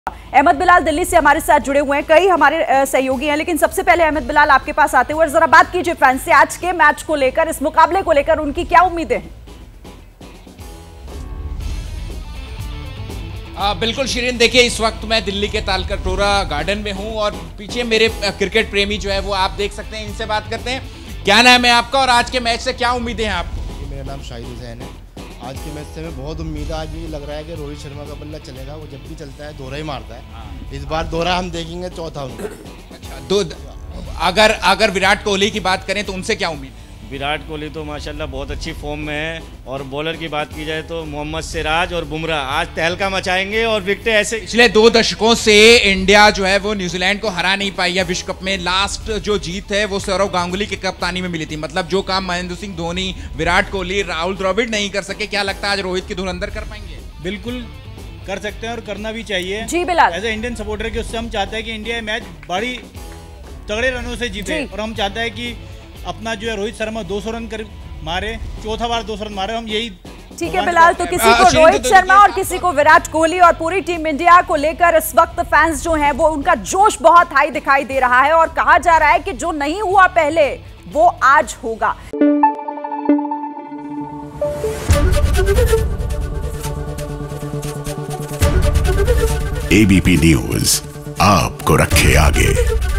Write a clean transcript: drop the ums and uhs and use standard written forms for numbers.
अहमद बिलाल दिल्ली से हमारे साथ जुड़े हुए हैं, कई हमारे सहयोगी हैं, लेकिन सबसे पहले अहमद बिलाल आपके पास आते हुए जरा बात कीजिए फैंस से आज के मैच को लेकर, इस मुकाबले को लेकर उनकी क्या उम्मीदें हैं? बिल्कुल शिरीन, देखिए इस वक्त मैं दिल्ली के तालकटोरा गार्डन में हूं और पीछे मेरे क्रिकेट प्रेमी जो है वो आप देख सकते हैं, इनसे बात करते हैं। क्या नाम है आपका और आज के मैच से क्या उम्मीदें हैं आपको? मेरा नाम शाहिद हुसैन है। आज के मैच से हमें बहुत उम्मीद है। आज मुझे लग रहा है कि रोहित शर्मा का बल्ला चलेगा, वो जब भी चलता है दोहरा ही मारता है। इस बार दोहरा हम देखेंगे, चौथा उनका। अच्छा, अगर विराट कोहली की बात करें तो उनसे क्या उम्मीद है? विराट कोहली तो माशाल्लाह बहुत अच्छी फॉर्म में है, और बॉलर की बात की जाए तो मोहम्मद सिराज और बुमराह आज तहलका मचाएंगे और विकेटें ऐसे। पिछले 2 दशकों से इंडिया जो है वो न्यूजीलैंड को हरा नहीं पाई है विश्व कप में। लास्ट जो जीत है वो सौरव गांगुली की कप्तानी में मिली थी। मतलब जो काम महेंद्र सिंह धोनी, विराट कोहली, राहुल द्रविड़ नहीं कर सके, क्या लगता है आज रोहित की धुरंधर कर पाएंगे? बिल्कुल कर सकते हैं और करना भी चाहिए जी Bilal. As a Indian supporter के उससे हम चाहते हैं कि इंडिया मैच बड़ी तगड़े रनों से जीते, और हम चाहते हैं कि अपना जो है रोहित शर्मा 200 रन कर मारे, चौथा बार 200 रन मारे। हम यही ठीक है बिलाल, तो किसी को रोहित शर्मा और किसी को विराट कोहली और पूरी टीम इंडिया को लेकर इस वक्त फैंस जो हैं वो उनका जोश बहुत हाई दिखाई दे रहा है, और कहा जा रहा है कि जो नहीं हुआ पहले वो आज होगा। एबीपी न्यूज आपको रखे आगे।